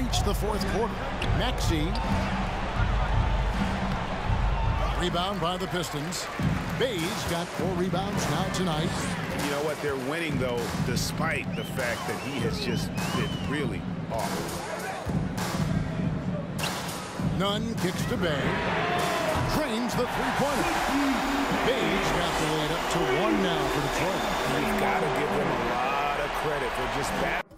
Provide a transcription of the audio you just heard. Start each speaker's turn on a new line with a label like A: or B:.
A: reached the fourth quarter. Maxey. Rebound by the Pistons. Bay's got 4 rebounds now tonight.
B: You know what? They're winning, though, despite the fact that he has just been really awful.
A: Nunn kicks to Bay. Drains the three-pointer. Bay's got the lead up to 1 now for Detroit.
B: You've got to give them a lot of credit for just that.